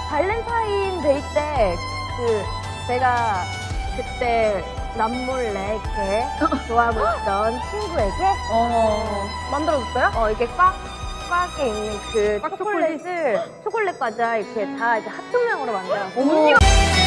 발렌타인 데이 때 제가 그때 남몰래 이렇게 좋아하고 있던 친구에게 만들어줬어요? 이렇게 꽉에 있는 그 초콜릿을 초콜릿 과자 이렇게 다 이렇게 하트 모양으로 만들어서